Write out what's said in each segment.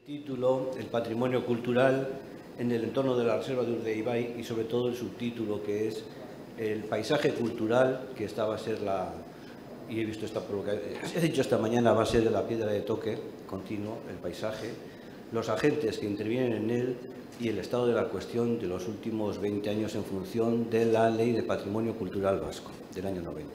Título, el patrimonio cultural en el entorno de la reserva de Urdaibai y sobre todo el subtítulo que es el paisaje cultural, que esta va a ser y he visto esta provocación, he dicho esta mañana, va a ser la piedra de toque continuo, el paisaje, los agentes que intervienen en él y el estado de la cuestión de los últimos 20 años en función de la Ley de Patrimonio Cultural Vasco del año 90.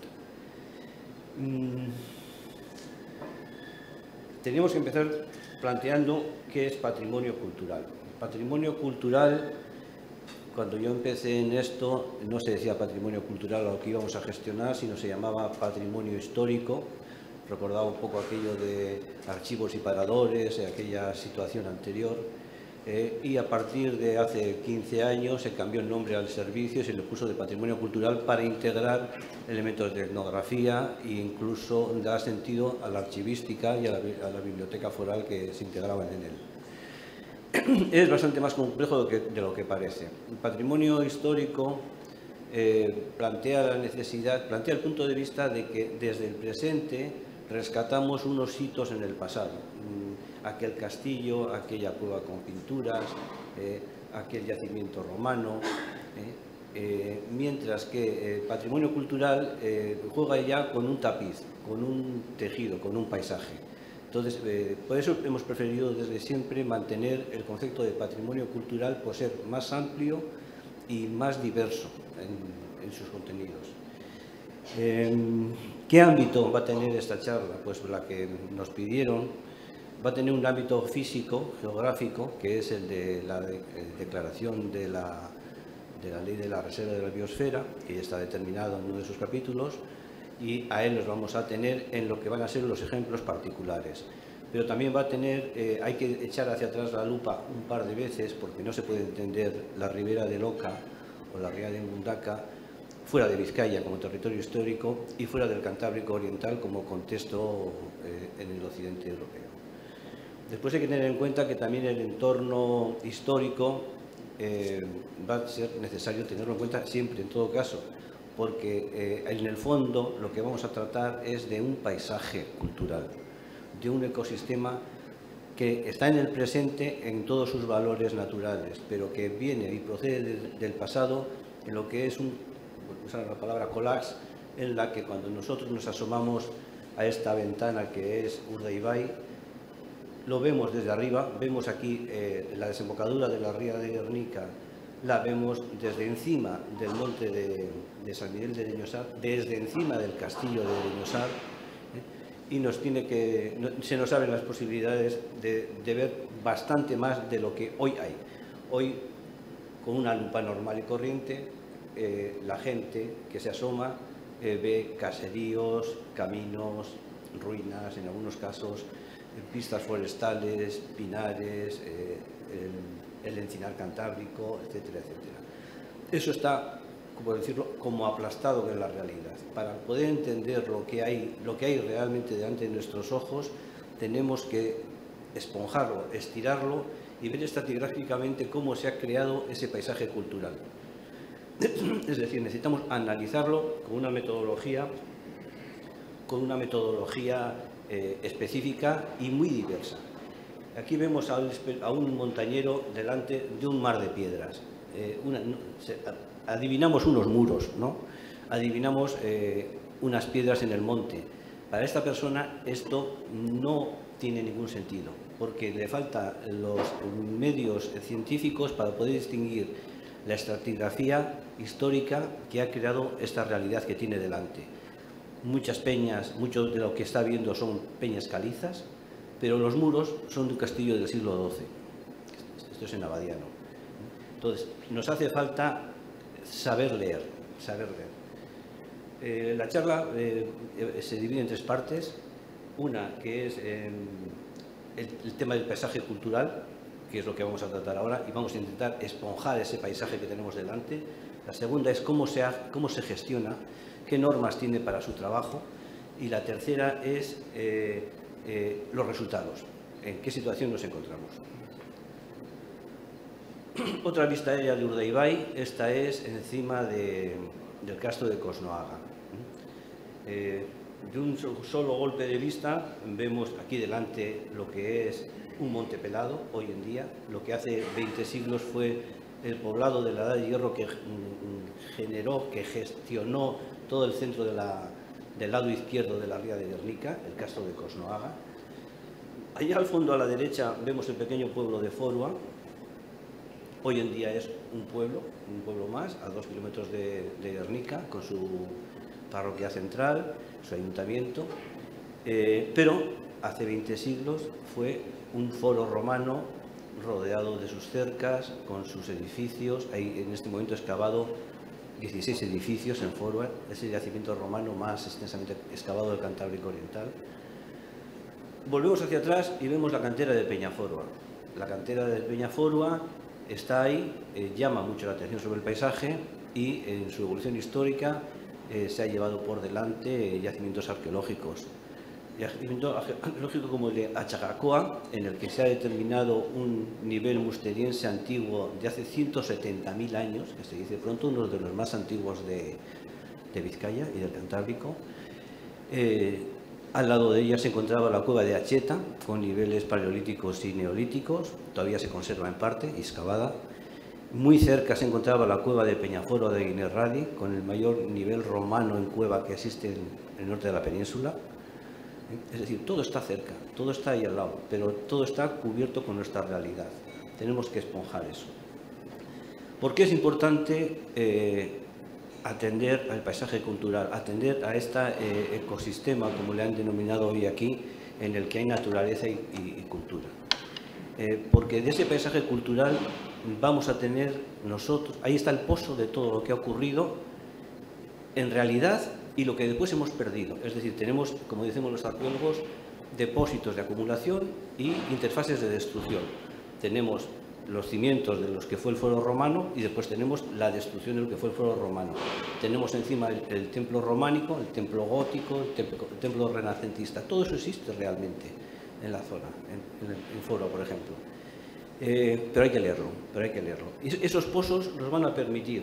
Teníamos que empezar planteando qué es patrimonio cultural. Patrimonio cultural, cuando yo empecé en esto, no se decía patrimonio cultural a lo que íbamos a gestionar, sino se llamaba patrimonio histórico. Recordaba un poco aquello de archivos y paradores, aquella situación anterior. Y a partir de hace 15 años se cambió el nombre al servicio y se le puso de patrimonio cultural para integrar elementos de etnografía e incluso dar sentido a la archivística y a la biblioteca foral que se integraban en él. Es bastante más complejo de lo que parece. El patrimonio histórico plantea la necesidad, plantea el punto de vista de que desde el presente rescatamos unos hitos en el pasado. Aquel castillo, aquella cueva con pinturas, aquel yacimiento romano, mientras que patrimonio cultural juega ya con un tapiz, con un tejido, con un paisaje. Entonces, por eso hemos preferido desde siempre mantener el concepto de patrimonio cultural por ser más amplio y más diverso en sus contenidos. ¿Qué ámbito va a tener esta charla? Pues la que nos pidieron. Va a tener un ámbito físico, geográfico, que es el de la declaración de la Ley de la Reserva de la Biosfera, que está determinado en uno de sus capítulos, y a él nos vamos a tener en lo que van a ser los ejemplos particulares. Pero también va a tener, hay que echar hacia atrás la lupa un par de veces, porque no se puede entender la Ribera del Oca o la Ría de Mundaca fuera de Vizcaya como territorio histórico y fuera del Cantábrico Oriental como contexto en el occidente europeo. Después hay que tener en cuenta que también el entorno histórico va a ser necesario tenerlo en cuenta siempre, en todo caso, porque en el fondo lo que vamos a tratar es de un paisaje cultural, de un ecosistema que está en el presente en todos sus valores naturales, pero que viene y procede del pasado en lo que es usar la palabra collage, en la que cuando nosotros nos asomamos a esta ventana que es Urdaibai, lo vemos desde arriba, vemos aquí la desembocadura de la ría de Guernica, la vemos desde encima del monte de San Miguel de Leñosar, desde encima del castillo de Leñosar, y se nos abren las posibilidades de ver bastante más de lo que hoy hay. Hoy, con una lupa normal y corriente, la gente que se asoma ve caseríos, caminos, ruinas, en algunos casos, pistas forestales, pinares, el encinar cantábrico, etcétera, etcétera. Eso está, como decirlo, como aplastado en la realidad. Para poder entender lo que hay realmente delante de nuestros ojos, tenemos que esponjarlo, estirarlo y ver estratigráficamente cómo se ha creado ese paisaje cultural. Es decir, necesitamos analizarlo con una metodología específica y muy diversa. Aquí vemos a un montañero delante de un mar de piedras. Adivinamos unos muros, ¿no? Adivinamos unas piedras en el monte. Para esta persona esto no tiene ningún sentido, porque le faltan los medios científicos para poder distinguir la estratigrafía histórica que ha creado esta realidad que tiene delante. Muchas peñas, mucho de lo que está viendo son peñas calizas, pero los muros son de un castillo del siglo XII. Esto es en Abadiano. Entonces, nos hace falta saber leer. La charla se divide en tres partes. Una que es el tema del paisaje cultural, que es lo que vamos a tratar ahora, y vamos a intentar esponjar ese paisaje que tenemos delante. La segunda es cómo se gestiona, qué normas tiene para su trabajo, y la tercera es los resultados, en qué situación nos encontramos. Otra vista aérea de Urdaibai, esta es encima del castro de Cosnoaga. de un solo golpe de vista vemos aquí delante lo que es un monte pelado hoy en día, lo que hace 20 siglos fue el poblado de la Edad de Hierro que generó, que gestionó todo el centro del lado izquierdo de la ría de Guernica, el castro de Cosnoaga. Allá al fondo a la derecha vemos el pequeño pueblo de Forua. Hoy en día es un pueblo más, a 2 kilómetros de Guernica, con su parroquia central, su ayuntamiento, pero hace 20 siglos fue un foro romano rodeado de sus cercas, con sus edificios. Hay en este momento excavado 16 edificios en Forua, es el yacimiento romano más extensamente excavado del Cantábrico Oriental. Volvemos hacia atrás y vemos la cantera de Peñaforua. La cantera de Peñaforua está ahí, llama mucho la atención sobre el paisaje y en su evolución histórica se ha llevado por delante yacimientos arqueológicos. Yacimiento arqueológico como el de Achagacoa, en el que se ha determinado un nivel musteriense antiguo de hace 170.000 años, que se dice pronto, uno de los más antiguos de Vizcaya y del Cantábrico. Al lado de ella se encontraba la cueva de Acheta, con niveles paleolíticos y neolíticos, todavía se conserva en parte, excavada. Muy cerca se encontraba la cueva de Peñaforua de Guinerradi, con el mayor nivel romano en cueva que existe en el norte de la península. Es decir, todo está cerca, todo está ahí al lado, pero todo está cubierto con nuestra realidad. Tenemos que esponjar eso. ¿Por qué es importante atender al paisaje cultural, atender a este ecosistema, como le han denominado hoy aquí, en el que hay naturaleza y cultura? Porque de ese paisaje cultural vamos a tener nosotros, ahí está el pozo de todo lo que ha ocurrido en realidad y lo que después hemos perdido. Es decir, tenemos, como decimos los arqueólogos, depósitos de acumulación y interfaces de destrucción. Tenemos los cimientos de los que fue el foro romano y después tenemos la destrucción de lo que fue el foro romano. Tenemos encima el templo románico, el templo gótico, el templo renacentista. Todo eso existe realmente en la zona, en Forua, por ejemplo. Pero hay que leerlo, Y esos pozos nos van a permitir,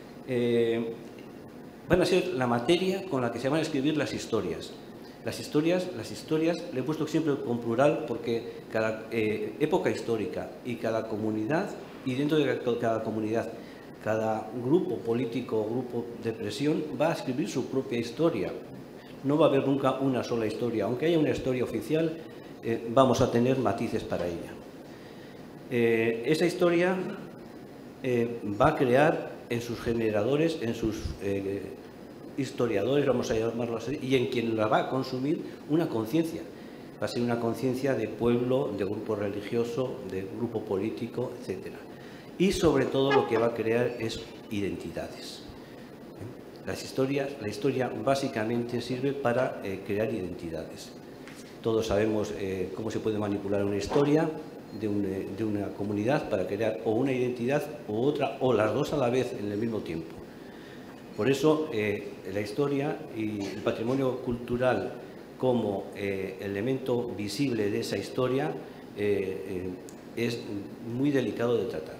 van a ser la materia con la que se van a escribir las historias. Las historias, le he puesto siempre con plural porque cada época histórica y cada comunidad, y dentro de cada comunidad, cada grupo político, grupo de presión, va a escribir su propia historia. No va a haber nunca una sola historia. Aunque haya una historia oficial, vamos a tener matices para ella. Esa historia va a crear en sus generadores, en sus historiadores, vamos a llamarlo así, y en quien la va a consumir una conciencia. Va a ser una conciencia de pueblo, de grupo religioso, de grupo político, etc. Y sobre todo lo que va a crear es identidades. La historia básicamente sirve para crear identidades. Todos sabemos cómo se puede manipular una historia de una comunidad para crear o una identidad u otra, o las dos a la vez en el mismo tiempo. Por eso la historia y el patrimonio cultural como elemento visible de esa historia es muy delicado de tratar.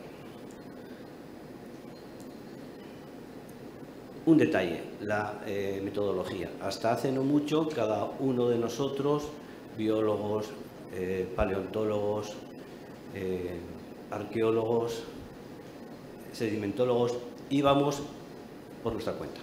Un detalle, la metodología. Hasta hace no mucho, cada uno de nosotros, biólogos, paleontólogos, arqueólogos, sedimentólogos, íbamos por nuestra cuenta.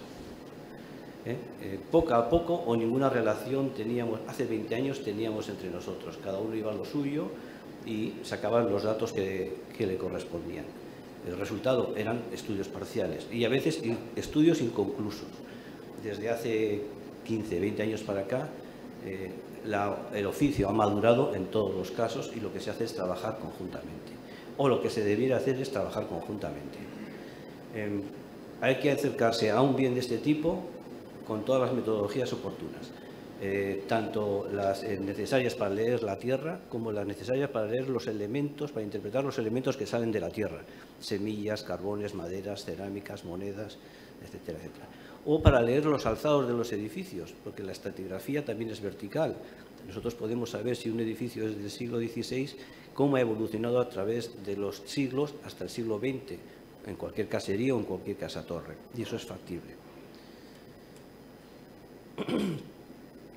Poco a poco o ninguna relación teníamos, hace 20 años teníamos entre nosotros, cada uno iba a lo suyo y sacaban los datos que le correspondían. El resultado eran estudios parciales y a veces estudios inconclusos. Desde hace 15, 20 años para acá, el oficio ha madurado en todos los casos y lo que se hace es trabajar conjuntamente. O lo que se debiera hacer es trabajar conjuntamente. Hay que acercarse a un bien de este tipo con todas las metodologías oportunas, tanto las necesarias para leer la Tierra como las necesarias para leer los elementos, para interpretar los elementos que salen de la Tierra, semillas, carbones, maderas, cerámicas, monedas, etcétera, etcétera. O para leer los alzados de los edificios, porque la estratigrafía también es vertical. Nosotros podemos saber si un edificio es del siglo XVI, cómo ha evolucionado a través de los siglos hasta el siglo XX, en cualquier caserío o en cualquier casa-torre, y eso es factible.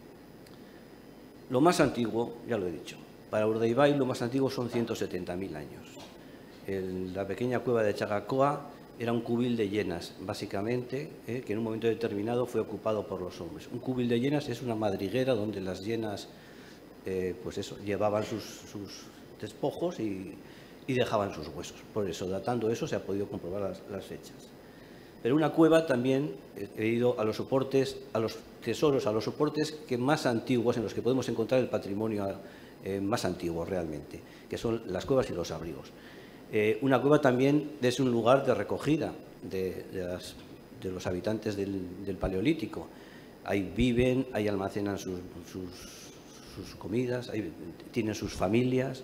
Lo más antiguo, ya lo he dicho, para Urdaibai lo más antiguo son 170.000 años. La pequeña cueva de Chagacoa era un cúbil de llenas, básicamente, que en un momento determinado fue ocupado por los hombres. Un cúbil de llenas es una madriguera donde las llenas pues eso, llevaban sus despojos y dejaban sus huesos. Por eso, datando eso, se ha podido comprobar las fechas. Pero una cueva también, he ido a los soportes, a los tesoros, a los soportes que más antiguos, en los que podemos encontrar el patrimonio más antiguo realmente, que son las cuevas y los abrigos. Una cueva también es un lugar de recogida de los habitantes del Paleolítico. Ahí viven, ahí almacenan sus comidas, ahí tienen sus familias.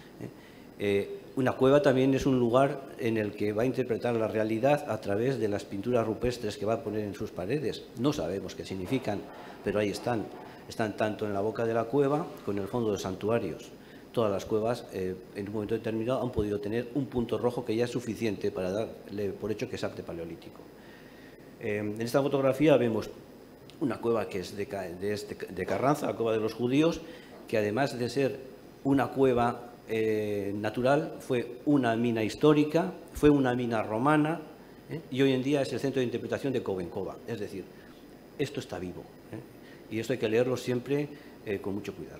Una cueva también es un lugar en el que va a interpretar la realidad a través de las pinturas rupestres que va a poner en sus paredes. No sabemos qué significan, pero ahí están. Están tanto en la boca de la cueva como en el fondo de santuarios. Todas las cuevas, en un momento determinado, han podido tener un punto rojo que ya es suficiente para darle por hecho que es arte paleolítico. En esta fotografía vemos una cueva que es de Carranza, la cueva de los judíos, que además de ser una cueva natural, fue una mina histórica, fue una mina romana, y hoy en día es el centro de interpretación de Covencova. Es decir, esto está vivo, y esto hay que leerlo siempre con mucho cuidado.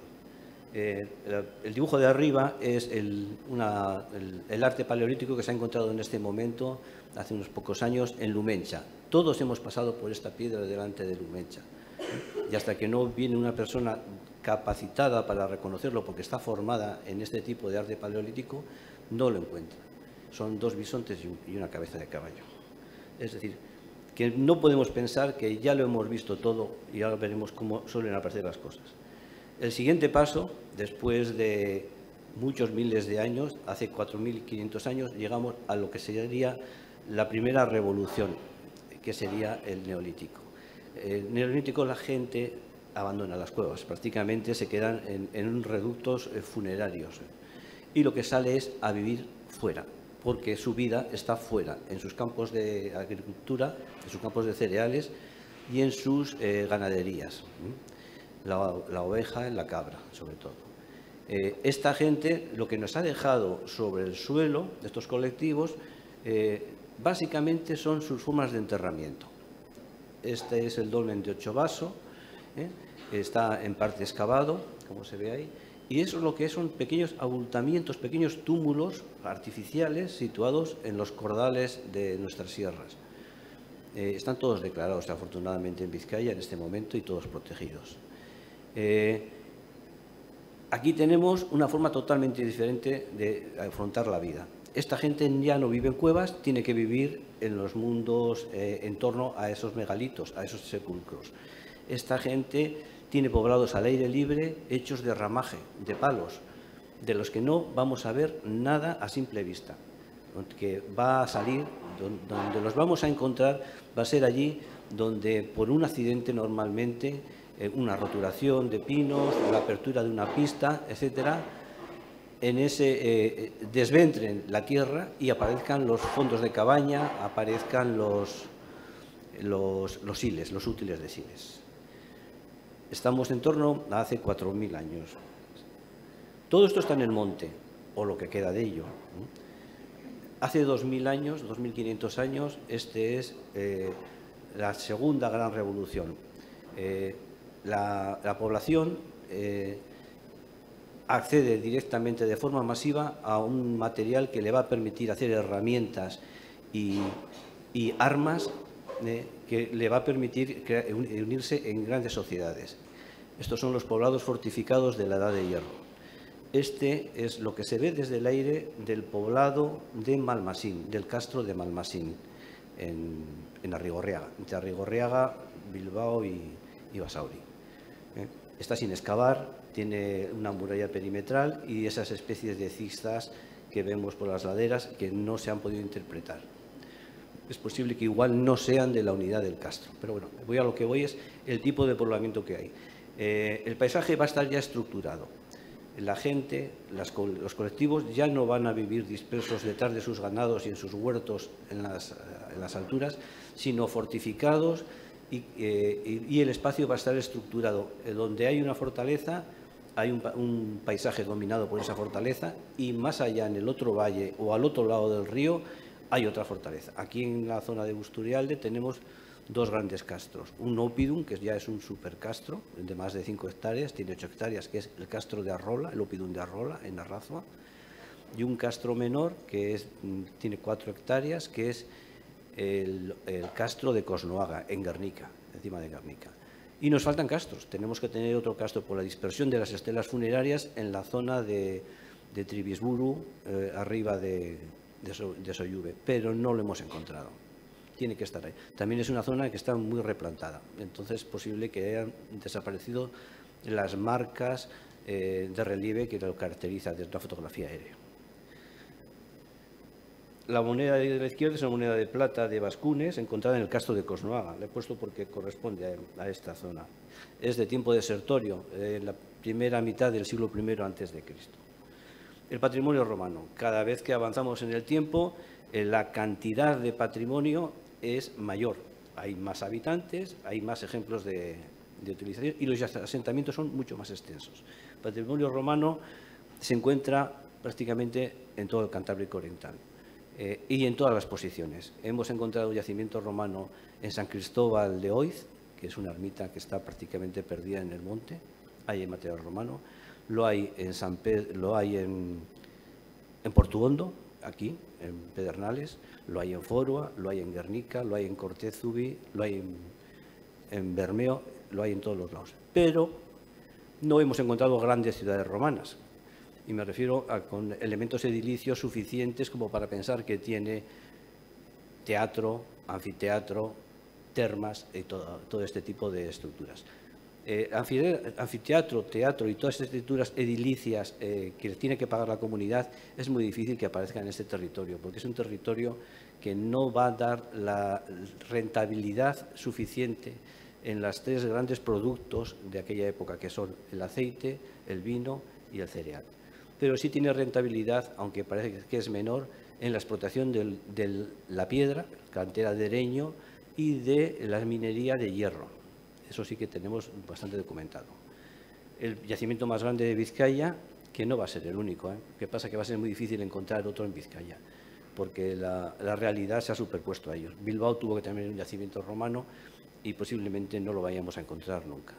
El dibujo de arriba es el arte paleolítico que se ha encontrado en este momento, hace unos pocos años, en Lumencha. Todos hemos pasado por esta piedra delante de Lumencha. Y hasta que no viene una persona capacitada para reconocerlo, porque está formada en este tipo de arte paleolítico, no lo encuentra. Son dos bisontes y una cabeza de caballo. Es decir, que no podemos pensar que ya lo hemos visto todo y ahora veremos cómo suelen aparecer las cosas. El siguiente paso, después de muchos miles de años, hace 4.500 años, llegamos a lo que sería la primera revolución, que sería el Neolítico. En el Neolítico la gente abandona las cuevas, prácticamente se quedan en reductos funerarios y lo que sale es a vivir fuera, porque su vida está fuera, en sus campos de agricultura, en sus campos de cereales y en sus ganaderías. La oveja, la cabra, sobre todo. Esta gente, lo que nos ha dejado sobre el suelo de estos colectivos, básicamente son sus formas de enterramiento. Este es el dolmen de Ochovaso, está en parte excavado, como se ve ahí, y eso es lo que son pequeños abultamientos, pequeños túmulos artificiales situados en los cordales de nuestras sierras. Están todos declarados, afortunadamente, en Vizcaya en este momento y todos protegidos. Aquí tenemos una forma totalmente diferente de afrontar la vida. Esta gente ya no vive en cuevas, tiene que vivir en los mundos en torno a esos megalitos, a esos sepulcros. Esta gente tiene poblados al aire libre hechos de ramaje, de palos, de los que no vamos a ver nada a simple vista. Que va a salir, donde los vamos a encontrar, va a ser allí donde por un accidente normalmente, una roturación de pinos, la apertura de una pista, etcétera, en ese desventren la tierra y aparezcan los fondos de cabaña, aparezcan los siles, los útiles de siles. Estamos en torno a hace 4.000 años. Todo esto está en el monte, o lo que queda de ello. Hace 2.000 años, 2.500 años, este es la segunda gran revolución. La población accede directamente de forma masiva a un material que le va a permitir hacer herramientas y armas que le va a permitir unirse en grandes sociedades. Estos son los poblados fortificados de la Edad de Hierro. Este es lo que se ve desde el aire del poblado de Malmasín, del castro de Malmasín, en Arrigorriaga, entre Arrigorriaga, Bilbao y Basauri. Está sin excavar, tiene una muralla perimetral y esas especies de cistas que vemos por las laderas que no se han podido interpretar. Es posible que igual no sean de la unidad del castro, pero bueno, a lo que voy es el tipo de poblamiento que hay. El paisaje va a estar ya estructurado. La gente, los colectivos ya no van a vivir dispersos detrás de sus ganados y en sus huertos en las alturas, sino fortificados y el espacio va a estar estructurado. Donde hay una fortaleza hay un paisaje dominado por esa fortaleza y más allá, en el otro valle o al otro lado del río, hay otra fortaleza. Aquí en la zona de Busturialde tenemos dos grandes castros. Un Opidum, que ya es un supercastro de más de 5 hectáreas, tiene 8 hectáreas, que es el castro de Arrola, el Opidum de Arrola, en Arrazua, y un castro menor, que tiene 4 hectáreas, que es el castro de Cosnoaga, en Guernica, encima de Guernica. Y nos faltan castros. Tenemos que tener otro castro por la dispersión de las estelas funerarias en la zona de Tribisburu, arriba de Soyube, pero no lo hemos encontrado. Tiene que estar ahí. También es una zona que está muy replantada. Entonces es posible que hayan desaparecido las marcas de relieve que lo caracteriza desde la fotografía aérea. La moneda de la izquierda es una moneda de plata de Bascunes, encontrada en el castro de Cosnoaga. La he puesto porque corresponde a esta zona. Es de tiempo desertorio, en la primera mitad del siglo I a.C. El patrimonio romano. Cada vez que avanzamos en el tiempo, la cantidad de patrimonio es mayor. Hay más habitantes, hay más ejemplos de utilización y los asentamientos son mucho más extensos. El patrimonio romano se encuentra prácticamente en todo el Cantábrico Oriental. Y en todas las posiciones. Hemos encontrado yacimiento romano en San Cristóbal de Oiz, que es una ermita que está prácticamente perdida en el monte. Hay material romano. Lo hay en San Pedro, lo hay en Portuondo, aquí, en Pedernales. Lo hay en Forua, lo hay en Guernica, lo hay en Cortezubi, lo hay en Bermeo, lo hay en todos los lados. Pero no hemos encontrado grandes ciudades romanas. Y me refiero con elementos edilicios suficientes como para pensar que tiene teatro, anfiteatro, termas y todo este tipo de estructuras. Anfiteatro, teatro y todas estas estructuras edilicias que tiene que pagar la comunidad, es muy difícil que aparezcan en este territorio, porque es un territorio que no va a dar la rentabilidad suficiente en los 3 grandes productos de aquella época, que son el aceite, el vino y el cereal. Pero sí tiene rentabilidad, aunque parece que es menor, en la explotación de la piedra, cantera de Ereño, y de la minería de hierro. Eso sí que tenemos bastante documentado. El yacimiento más grande de Vizcaya, que no va a ser el único, ¿eh? Lo que pasa es que va a ser muy difícil encontrar otro en Vizcaya, porque la realidad se ha superpuesto a ellos. Bilbao tuvo que tener un yacimiento romano y posiblemente no lo vayamos a encontrar nunca.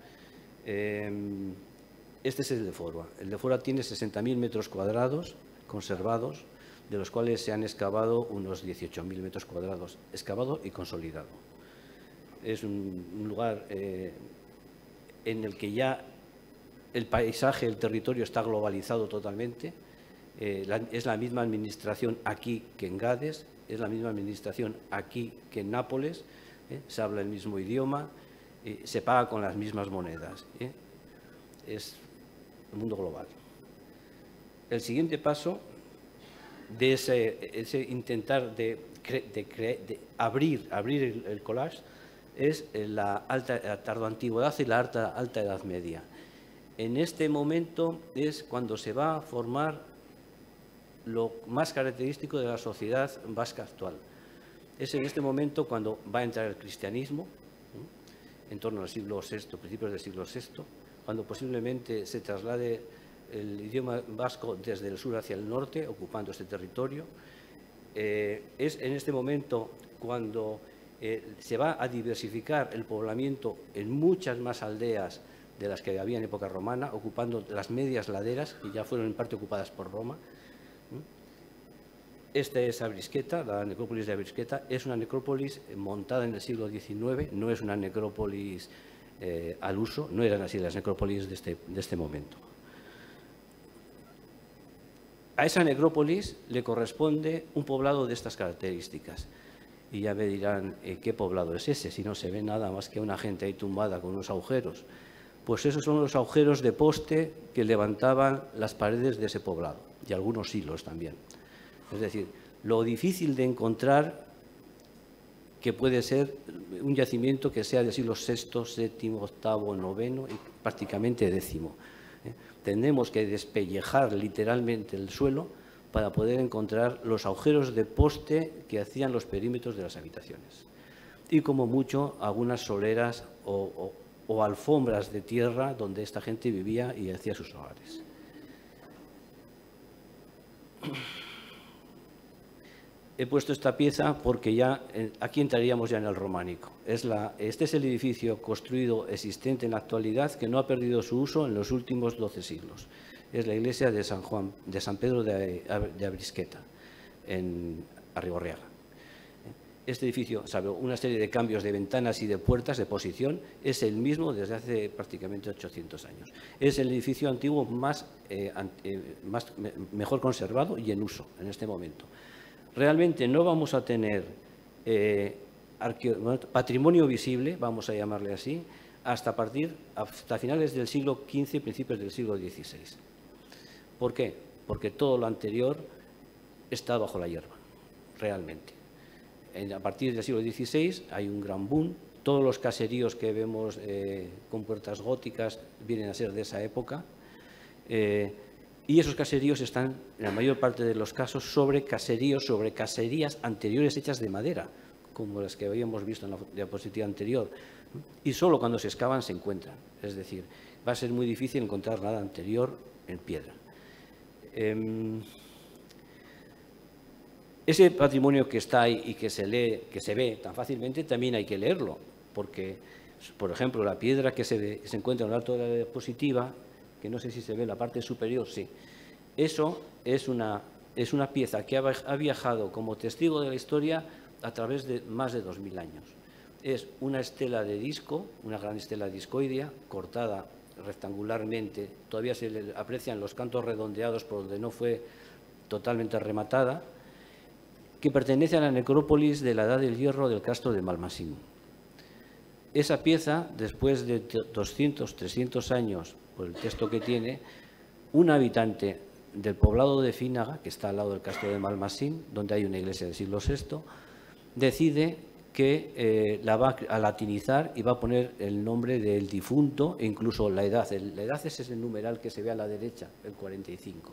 Este es el de Forua. El de Forua tiene 60.000 metros cuadrados conservados, de los cuales se han excavado unos 18.000 metros cuadrados, excavado y consolidado. Es un lugar en el que ya el paisaje, el territorio está globalizado totalmente. Es la misma administración aquí que en Gades, es la misma administración aquí que en Nápoles, se habla el mismo idioma, se paga con las mismas monedas. Es el mundo global. El siguiente paso de ese intentar de abrir el collage es la tardoantigüedad y la alta Edad Media. En este momento es cuando se va a formar lo más característico de la sociedad vasca actual. Es en este momento cuando va a entrar el cristianismo, en torno al siglo VI, principios del siglo VI, cuando posiblemente se traslade el idioma vasco desde el sur hacia el norte, ocupando este territorio. Es en este momento cuando se va a diversificar el poblamiento en muchas más aldeas de las que había en época romana, ocupando las medias laderas, que ya fueron en parte ocupadas por Roma. Esta es Abrisqueta, la necrópolis de Abrisqueta. Es una necrópolis montada en el siglo XIX, no es una necrópolis al uso, no eran así las necrópolis de este momento. A esa necrópolis le corresponde un poblado de estas características. Y ya me dirán, ¿qué poblado es ese? Si no se ve nada más que una gente ahí tumbada con unos agujeros. Pues esos son los agujeros de poste que levantaban las paredes de ese poblado, y algunos hilos también. Es decir, lo difícil de encontrar que puede ser un yacimiento que sea del siglo VI, VII, VIII, IX y prácticamente X. Tendremos que despellejar literalmente el suelo para poder encontrar los agujeros de poste que hacían los perímetros de las habitaciones. Y como mucho, algunas soleras o o alfombras de tierra donde esta gente vivía y hacía sus hogares. He puesto esta pieza porque ya aquí entraríamos ya en el románico. Este es el edificio construido existente en la actualidad que no ha perdido su uso en los últimos 12 siglos. Es la iglesia de San Pedro de Abrisqueta, en Arrigorriaga. Este edificio, salvo una serie de cambios de ventanas y de puertas de posición, es el mismo desde hace prácticamente 800 años. Es el edificio antiguo mejor conservado y en uso en este momento. Realmente no vamos a tener patrimonio visible, vamos a llamarle así, hasta finales del siglo XV, principios del siglo XVI. ¿Por qué? Porque todo lo anterior está bajo la hierba, realmente. A partir del siglo XVI hay un gran boom. Todos los caseríos que vemos con puertas góticas vienen a ser de esa época. Y esos caseríos están, en la mayor parte de los casos, sobre caserías anteriores hechas de madera, como las que habíamos visto en la diapositiva anterior. Y solo cuando se excavan se encuentran. Es decir, va a ser muy difícil encontrar nada anterior en piedra. Ese patrimonio que está ahí y que se lee, que se ve tan fácilmente, también hay que leerlo, porque, por ejemplo, la piedra que se encuentra en el alto de la diapositiva, que no sé si se ve en la parte superior, sí. Eso es una pieza que ha viajado como testigo de la historia a través de más de 2000 años. Es una estela de disco, una gran estela discoidea, cortada rectangularmente. Todavía se le aprecian los cantos redondeados por donde no fue totalmente rematada, que pertenece a la necrópolis de la Edad del Hierro del Castro de Malmasín. Esa pieza, después de 200, 300 años, por el texto que tiene, un habitante del poblado de Fínaga, que está al lado del Castro de Malmasín, donde hay una iglesia del siglo VI, decide que la va a latinizar y va a poner el nombre del difunto e incluso la edad. La edad es ese numeral que se ve a la derecha, el 45.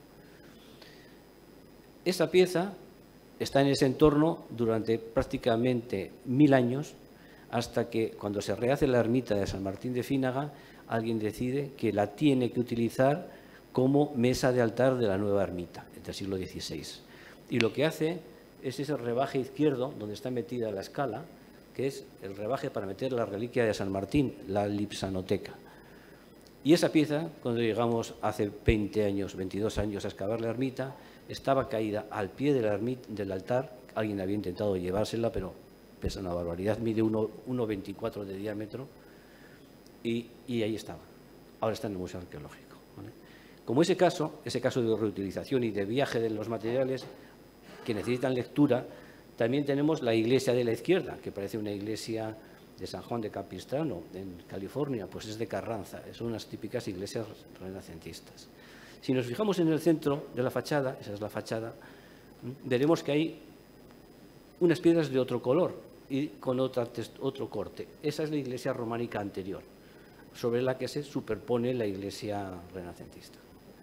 Esa pieza está en ese entorno durante prácticamente 1000 años, hasta que cuando se rehace la ermita de San Martín de Fínaga, alguien decide que la tiene que utilizar como mesa de altar de la nueva ermita del siglo XVI. Y lo que hace es ese rebaje izquierdo, donde está metida la escala, que es el rebaje para meter la reliquia de San Martín, la lipsanoteca. Y esa pieza, cuando llegamos hace 20 años, 22 años a excavar la ermita, estaba caída al pie del altar. Alguien había intentado llevársela, pero pesa una barbaridad, mide 1,24 de diámetro y ahí estaba. Ahora está en el Museo Arqueológico, ¿vale? Como ese caso de reutilización y de viaje de los materiales que necesitan lectura, también tenemos la iglesia de la izquierda, que parece una iglesia de San Juan de Capistrano, en California, pues es de Carranza, son unas típicas iglesias renacentistas. Si nos fijamos en el centro de la fachada, esa es la fachada, veremos que hay unas piedras de otro color y con otro corte. Esa es la iglesia románica anterior, sobre la que se superpone la iglesia renacentista.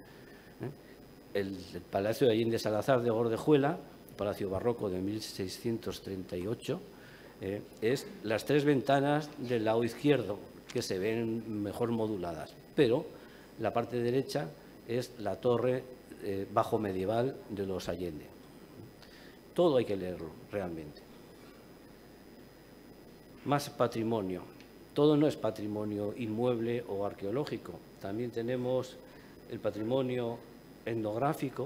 El Palacio de Allende Salazar de Gordejuela, palacio barroco de 1638, es las tres ventanas del lado izquierdo, que se ven mejor moduladas, pero la parte derecha es la torre bajo medieval de los Allende. Todo hay que leerlo, realmente. Más patrimonio. Todo no es patrimonio inmueble o arqueológico. También tenemos el patrimonio etnográfico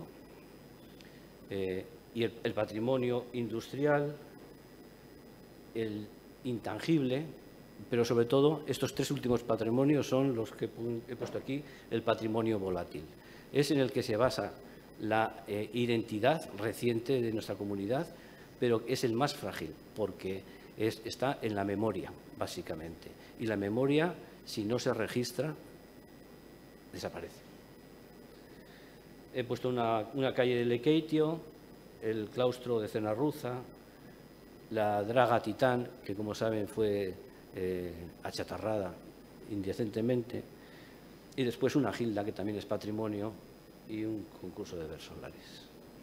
y el patrimonio industrial, el intangible, pero sobre todo estos tres últimos patrimonios son los que he puesto aquí, el patrimonio volátil. Es en el que se basa la identidad reciente de nuestra comunidad, pero es el más frágil porque está en la memoria, básicamente. Y la memoria, si no se registra, desaparece. He puesto una calle de Lekeitio, el claustro de Cenarruza, la draga Titán, que como saben fue achatarrada indecentemente, y después una gilda, que también es patrimonio, y un concurso de versolares.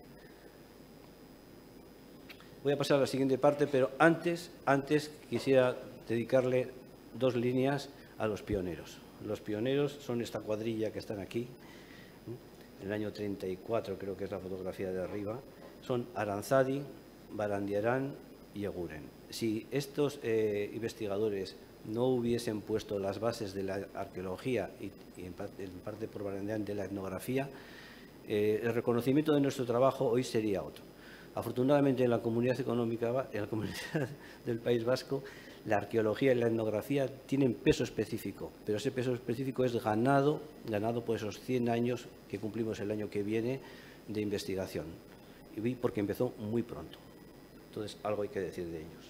Voy a pasar a la siguiente parte, pero antes quisiera dedicarle 2 líneas a los pioneros. Los pioneros son esta cuadrilla que están aquí, en el año 34 creo que es la fotografía de arriba, son Aranzadi, Barandiarán y Eguren. Si estos investigadores no hubiesen puesto las bases de la arqueología y en parte por Barandiarán de la etnografía, el reconocimiento de nuestro trabajo hoy sería otro. Afortunadamente en la comunidad económica, en la comunidad del País Vasco, la arqueología y la etnografía tienen peso específico, pero ese peso específico es ganado por esos 100 años que cumplimos el año que viene de investigación, y porque empezó muy pronto. Entonces, algo hay que decir de ellos.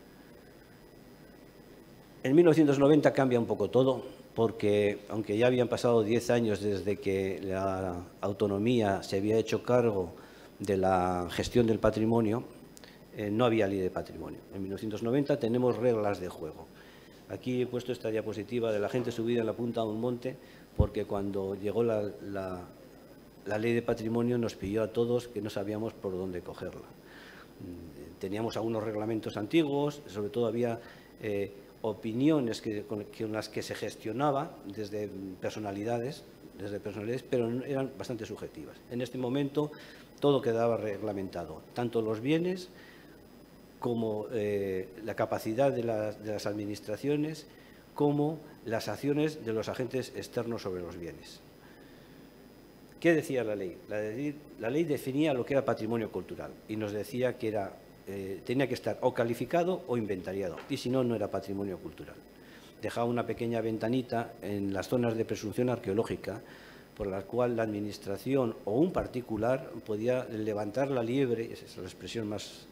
En 1990 cambia un poco todo, porque aunque ya habían pasado 10 años desde que la autonomía se había hecho cargo de la gestión del patrimonio, no había ley de patrimonio. En 1990 tenemos reglas de juego. Aquí he puesto esta diapositiva de la gente subida en la punta de un monte, porque cuando llegó la ley de patrimonio nos pilló a todos que no sabíamos por dónde cogerla. Teníamos algunos reglamentos antiguos, sobre todo había opiniones con las que se gestionaba desde personalidades, pero eran bastante subjetivas. En este momento todo quedaba reglamentado, tanto los bienes como la capacidad de las administraciones, como las acciones de los agentes externos sobre los bienes. ¿Qué decía la ley? La ley definía lo que era patrimonio cultural y nos decía que tenía que estar o calificado o inventariado, y si no, no era patrimonio cultural. Dejaba una pequeña ventanita en las zonas de presunción arqueológica, por la cual la administración o un particular podía levantar la liebre, esa es la expresión más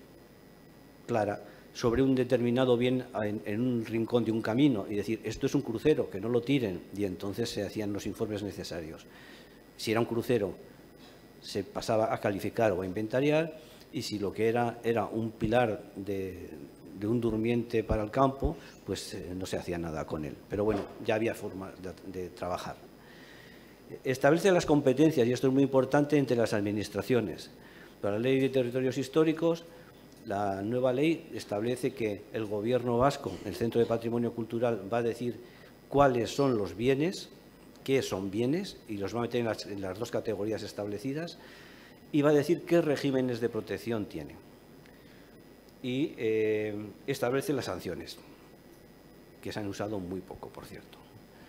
clara, sobre un determinado bien en un rincón de un camino y decir, esto es un crucero, que no lo tiren, y entonces se hacían los informes necesarios. Si era un crucero, se pasaba a calificar o a inventariar, y si lo que era un pilar de un durmiente para el campo, pues no se hacía nada con él. Pero bueno, ya había forma de trabajar. Establece las competencias, y esto es muy importante, entre las administraciones. Para la Ley de Territorios Históricos, la nueva ley establece que el Gobierno vasco, el Centro de Patrimonio Cultural, va a decir cuáles son los bienes, qué son bienes, y los va a meter en las dos categorías establecidas, y va a decir qué regímenes de protección tiene. Y establece las sanciones, que se han usado muy poco, por cierto.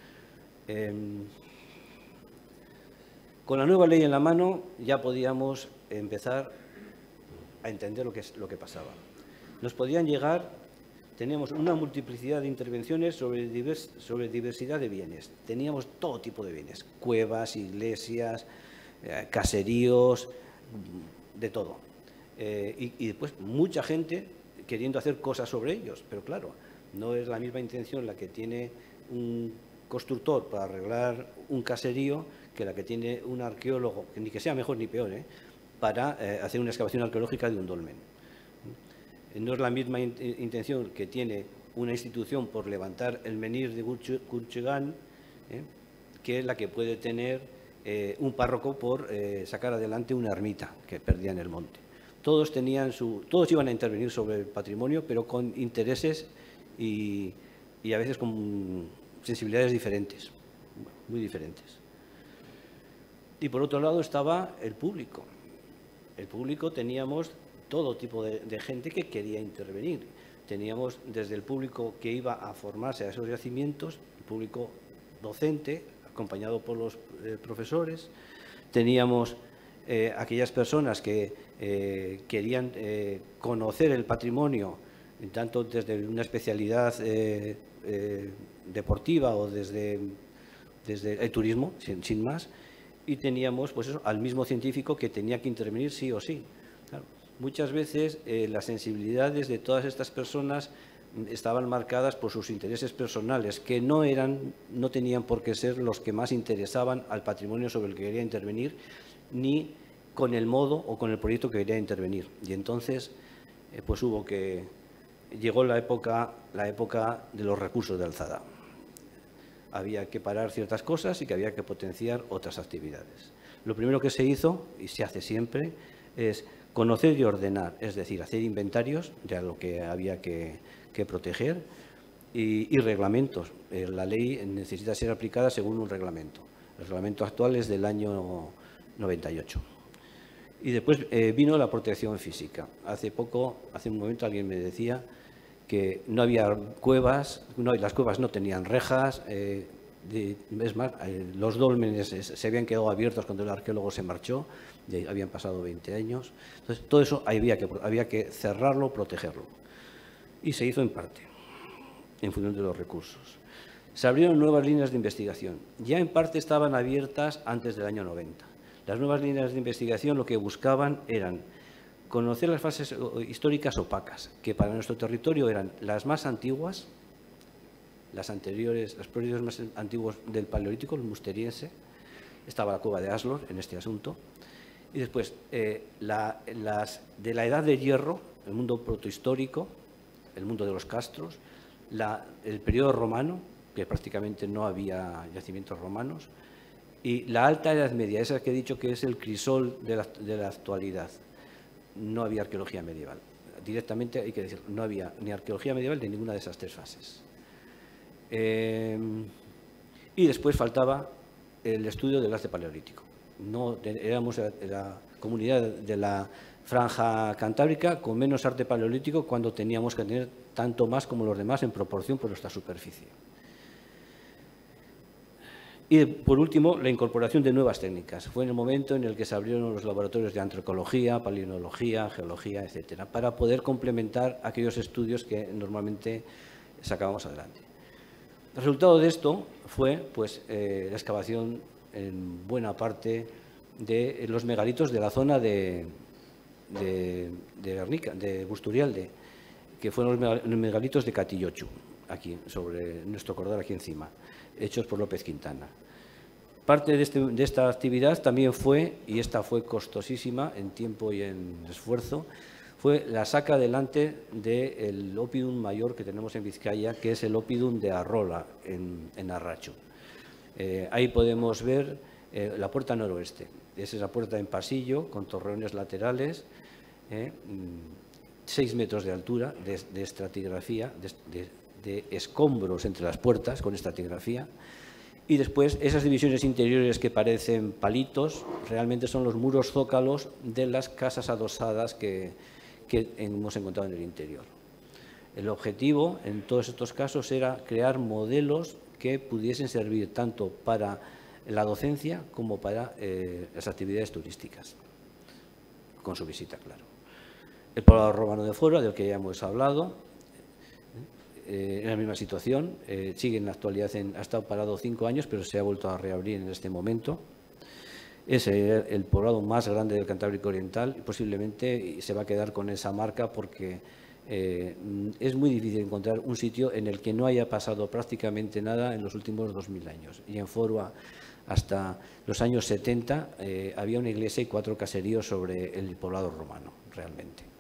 Con la nueva ley en la mano ya podíamos empezar a entender lo que pasaba. Nos podían llegar, teníamos una multiplicidad de intervenciones sobre diversidad de bienes. Teníamos todo tipo de bienes, cuevas, iglesias, caseríos, de todo. Y después mucha gente queriendo hacer cosas sobre ellos, pero claro, no es la misma intención la que tiene un constructor para arreglar un caserío que la que tiene un arqueólogo, que ni que sea mejor ni peor, para hacer una excavación arqueológica de un dolmen. No es la misma intención que tiene una institución por levantar el menhir de Gurchegán, que la que puede tener un párroco por sacar adelante una ermita que perdía en el monte. Todos iban a intervenir sobre el patrimonio, pero con intereses y a veces con sensibilidades diferentes, muy diferentes. Y por otro lado estaba el público. El público, teníamos todo tipo de gente que quería intervenir. Teníamos desde el público que iba a formarse a esos yacimientos, el público docente, acompañado por los profesores. Teníamos aquellas personas que querían conocer el patrimonio, tanto desde una especialidad deportiva o desde el turismo, sin más. Y teníamos pues eso, al mismo científico que tenía que intervenir sí o sí. Claro, muchas veces las sensibilidades de todas estas personas estaban marcadas por sus intereses personales, que no tenían por qué ser los que más interesaban al patrimonio sobre el que quería intervenir, ni con el modo o con el proyecto que quería intervenir. Y entonces pues llegó la época de los recursos de alzada. Había que parar ciertas cosas y que había que potenciar otras actividades. Lo primero que se hizo, y se hace siempre, es conocer y ordenar, es decir, hacer inventarios de lo que había que proteger, y reglamentos. La ley necesita ser aplicada según un reglamento. El reglamento actual es del año 98. Y después vino la protección física. Hace un momento alguien me decía que no había cuevas, las cuevas no tenían rejas, es más, los dólmenes se habían quedado abiertos cuando el arqueólogo se marchó, habían pasado 20 años. Entonces, todo eso había que cerrarlo, protegerlo. Y se hizo en parte, en función de los recursos. Se abrieron nuevas líneas de investigación. Ya en parte estaban abiertas antes del año 90. Las nuevas líneas de investigación lo que buscaban eran conocer las fases históricas opacas, que para nuestro territorio eran las más antiguas, los periodos más antiguos del Paleolítico, el Musteriense. Estaba la cueva de Aslor en este asunto. Y después, de la Edad de Hierro, el mundo protohistórico, el mundo de los castros, el periodo romano, que prácticamente no había yacimientos romanos, y la Alta Edad Media, esa que he dicho que es el crisol de la actualidad. No había arqueología medieval. Directamente hay que decir, no había ni arqueología medieval ni ninguna de esas tres fases. Y después faltaba el estudio del arte paleolítico. Éramos la comunidad de la franja cantábrica con menos arte paleolítico cuando teníamos que tener tanto más como los demás en proporción por nuestra superficie. Y, por último, la incorporación de nuevas técnicas. Fue en el momento en el que se abrieron los laboratorios de antropología, paleontología, geología, etcétera, para poder complementar aquellos estudios que normalmente sacábamos adelante. El resultado de esto fue pues, la excavación en buena parte de los megalitos de la zona de Guernica, de Busturialde, que fueron los megalitos de Catillochu, aquí, sobre nuestro cordal aquí encima, hechos por López Quintana. Parte de esta actividad también fue, y esta fue costosísima en tiempo y en esfuerzo, fue la saca adelante del oppidum mayor que tenemos en Vizcaya, que es el oppidum de Arrola, en Arracho. Ahí podemos ver la puerta noroeste. Es esa puerta en pasillo, con torreones laterales, 6 metros de altura, de estratigrafía, de escombros entre las puertas, con estratigrafía. Y después, esas divisiones interiores que parecen palitos, realmente son los muros zócalos de las casas adosadas que hemos encontrado en el interior. El objetivo, en todos estos casos, era crear modelos que pudiesen servir tanto para la docencia como para las actividades turísticas, con su visita, claro. El poblado romano de Forua, del que ya hemos hablado, en la misma situación, sigue en la actualidad, ha estado parado 5 años, pero se ha vuelto a reabrir en este momento. Es el poblado más grande del Cantábrico Oriental y posiblemente se va a quedar con esa marca porque es muy difícil encontrar un sitio en el que no haya pasado prácticamente nada en los últimos 2000 años. Y en Forua, hasta los años 70, había una iglesia y 4 caseríos sobre el poblado romano, realmente.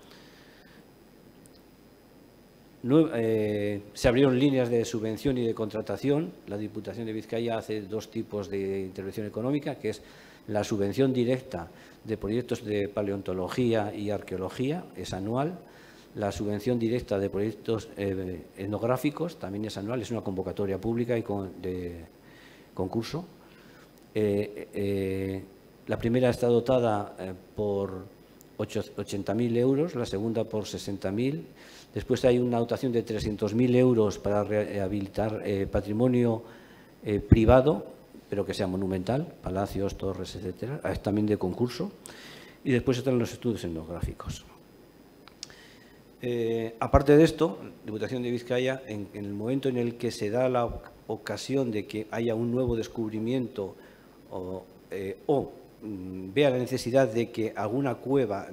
Se abrieron líneas de subvención y de contratación. La Diputación de Vizcaya hace 2 tipos de intervención económica, que es la subvención directa de proyectos de paleontología y arqueología, es anual. La subvención directa de proyectos etnográficos también es anual, es una convocatoria pública y de concurso. La primera está dotada por 80.000 euros, la segunda por 60.000. Después hay una dotación de 300.000 euros para rehabilitar patrimonio privado, pero que sea monumental, palacios, torres, etcétera, también de concurso. Y después están los estudios etnográficos. Aparte de esto, Diputación de Vizcaya, en el momento en el que se da la ocasión de que haya un nuevo descubrimiento o vea la necesidad de que alguna cueva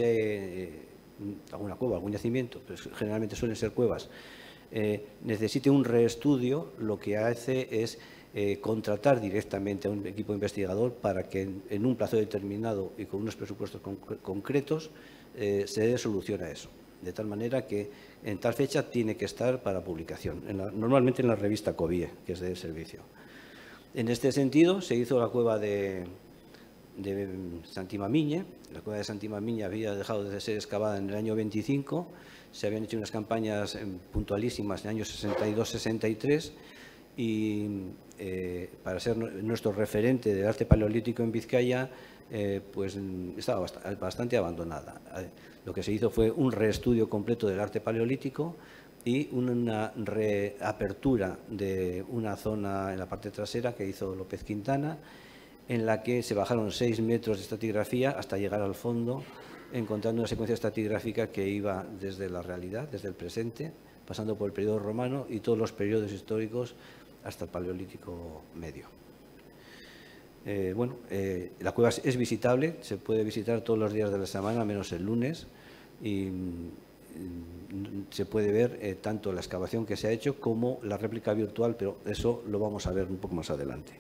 algún yacimiento, pues generalmente suelen ser cuevas, necesite un reestudio, lo que hace es contratar directamente a un equipo investigador para que en un plazo determinado y con unos presupuestos concretos se dé solución a eso. De tal manera que en tal fecha tiene que estar para publicación, normalmente en la revista COVIE, que es de servicio. En este sentido, se hizo la cueva de Santimamiñe. La cueva de Santimamiñe había dejado de ser excavada en el año 25, se habían hecho unas campañas puntualísimas en el año 62-63 y para ser nuestro referente del arte paleolítico en Vizcaya, pues estaba bastante abandonada. Lo que se hizo fue un reestudio completo del arte paleolítico y una reapertura de una zona en la parte trasera que hizo López Quintana, en la que se bajaron 6 metros de estratigrafía hasta llegar al fondo, encontrando una secuencia estratigráfica que iba desde la realidad, desde el presente, pasando por el periodo romano y todos los periodos históricos hasta el Paleolítico Medio. La cueva es visitable, se puede visitar todos los días de la semana, menos el lunes, y se puede ver tanto la excavación que se ha hecho como la réplica virtual, pero eso lo vamos a ver un poco más adelante.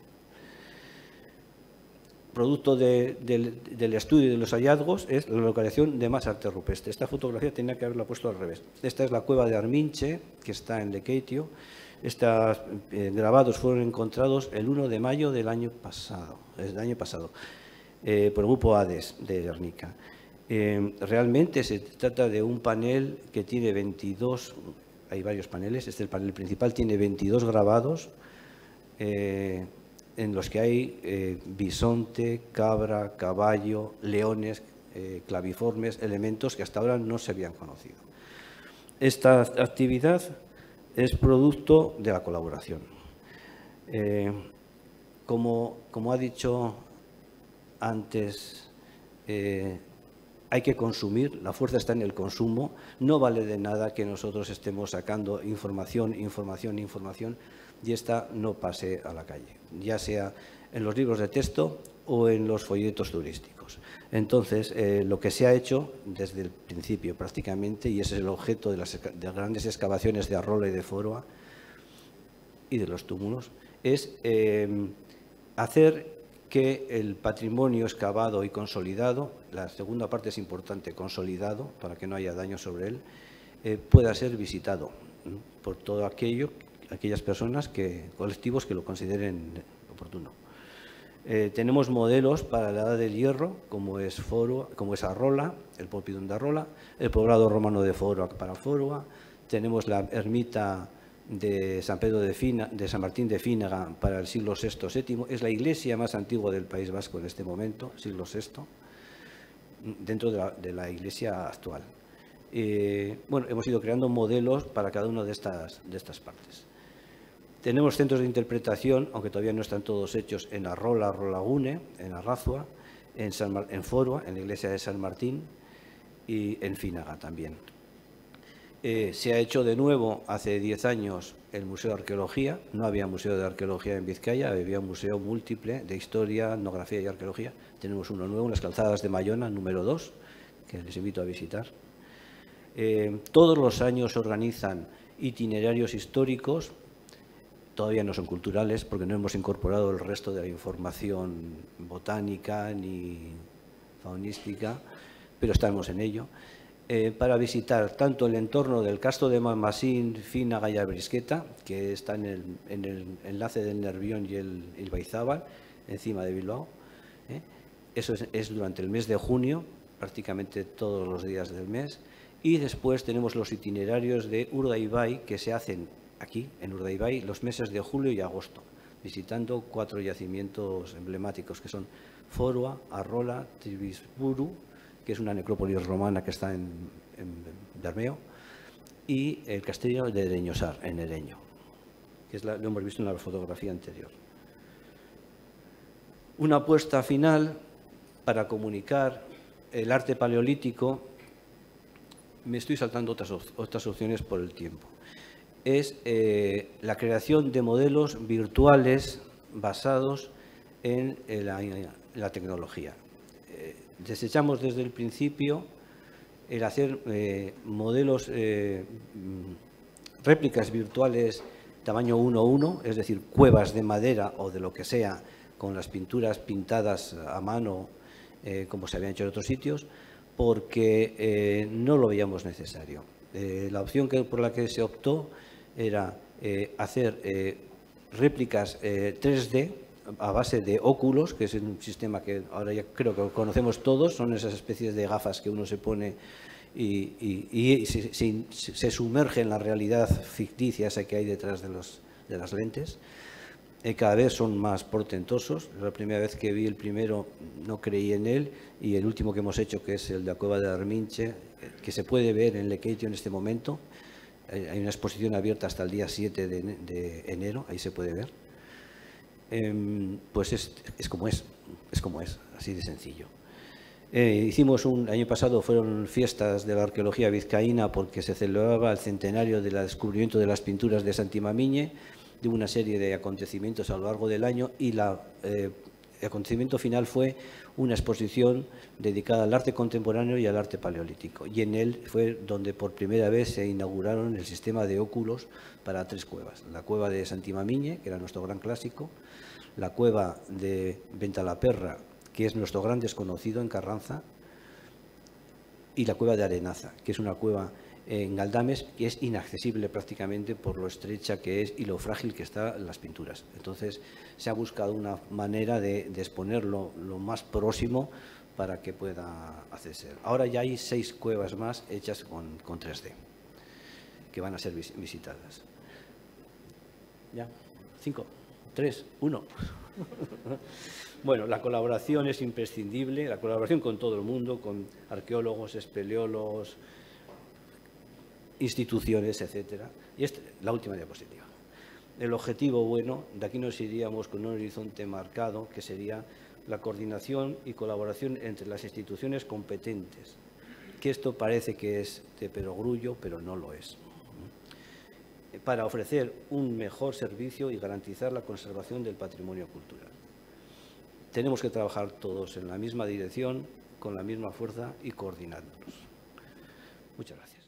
Producto del estudio de los hallazgos es la localización de más arte rupestre. Esta fotografía tenía que haberla puesto al revés. Esta es la cueva de Arminche, que está en Lekeitio. Estos grabados fueron encontrados el 1 de mayo del año pasado, por el grupo Hades de Guernica. Realmente se trata de un panel que tiene 22, hay varios paneles, este es el panel principal, tiene 22 grabados, en los que hay bisonte, cabra, caballo, leones, claviformes, elementos que hasta ahora no se habían conocido. Esta actividad es producto de la colaboración. Como ha dicho antes, hay que consumir, la fuerza está en el consumo, no vale de nada que nosotros estemos sacando información y esta no pase a la calle, ya sea en los libros de texto o en los folletos turísticos. Entonces, lo que se ha hecho desde el principio prácticamente, y ese es el objeto de las grandes excavaciones de Arrola y de Foroa y de los túmulos, es hacer que el patrimonio excavado y consolidado, la segunda parte es importante, consolidado, para que no haya daño sobre él, pueda ser visitado por todo aquellas personas, colectivos que lo consideren oportuno. Tenemos modelos para la Edad del Hierro, como es Arrola, el Popidum de Arrola, el poblado romano de Foroa para Foroa, tenemos la ermita de San Martín de Fínaga para el siglo VI-VII, es la iglesia más antigua del País Vasco en este momento, siglo VI, dentro de la iglesia actual. Hemos ido creando modelos para cada una de estas partes. Tenemos centros de interpretación, aunque todavía no están todos hechos, en Arrola, Arrolagune, en Arrazua, en Foroa, en la iglesia de San Martín y en Fínaga también. Se ha hecho de nuevo hace 10 años el Museo de Arqueología. No había museo de arqueología en Vizcaya, había un museo múltiple de historia, etnografía y arqueología. Tenemos uno nuevo en las Calzadas de Mayona, número 2, que les invito a visitar. Todos los años se organizan itinerarios históricos, todavía no son culturales porque no hemos incorporado el resto de la información botánica ni faunística, pero estamos en ello. Para visitar tanto el entorno del Castro de Malmasín, Fínaga y Albrisqueta, que está en el enlace del Nervión y el Ibaizábal, encima de Bilbao. Eso es durante el mes de junio, prácticamente todos los días del mes. Y después tenemos los itinerarios de Urdaibai, que se hacen aquí, en Urdaibai, los meses de julio y agosto, visitando 4 yacimientos emblemáticos, que son Foroa, Arrola, Tibisburu, que es una necrópolis romana que está en Bermeo, y el castillo de Ereñosar, en Ereño, que lo hemos visto en la fotografía anterior. Una apuesta final para comunicar el arte paleolítico, me estoy saltando otras opciones por el tiempo, es la creación de modelos virtuales basados en la tecnología. Desechamos desde el principio el hacer modelos, réplicas virtuales tamaño 1:1, es decir, cuevas de madera o de lo que sea, con las pinturas pintadas a mano, como se habían hecho en otros sitios, porque no lo veíamos necesario. La opción por la que se optó era hacer réplicas 3D, a base de óculos, que es un sistema que ahora ya creo que conocemos todos, son esas especies de gafas que uno se pone y se sumerge en la realidad ficticia esa que hay detrás de las lentes. Cada vez son más portentosos. La primera vez que vi el primero no creí en él, y el último que hemos hecho, que es el de la Cueva de Arminche, que se puede ver en Lekeitio en este momento. Hay una exposición abierta hasta el día 7 de enero, ahí se puede ver. Pues es como es, así de sencillo. El año pasado fueron fiestas de la arqueología vizcaína, porque se celebraba el centenario del descubrimiento de las pinturas de Santimamiñe, de una serie de acontecimientos a lo largo del año, y el acontecimiento final fue una exposición dedicada al arte contemporáneo y al arte paleolítico, y en él fue donde por primera vez se inauguraron el sistema de óculos para 3 cuevas: la cueva de Santimamiñe, que era nuestro gran clásico, la cueva de Ventalaperra, que es nuestro gran desconocido en Carranza, y la cueva de Arenaza, que es una cueva en Galdames que es inaccesible prácticamente por lo estrecha que es y lo frágil que están las pinturas. Entonces se ha buscado una manera de exponerlo lo más próximo para que pueda hacerse. Ahora ya hay 6 cuevas más hechas con 3D que van a ser visitadas. Ya, 5, 3, 1. Bueno, la colaboración es imprescindible, la colaboración con todo el mundo, con arqueólogos, espeleólogos, instituciones, etcétera. Y la última diapositiva. El objetivo bueno, de aquí nos iríamos con un horizonte marcado, que sería la coordinación y colaboración entre las instituciones competentes, que esto parece que es de perogrullo, pero no lo es, para ofrecer un mejor servicio y garantizar la conservación del patrimonio cultural. Tenemos que trabajar todos en la misma dirección, con la misma fuerza y coordinándonos. Muchas gracias.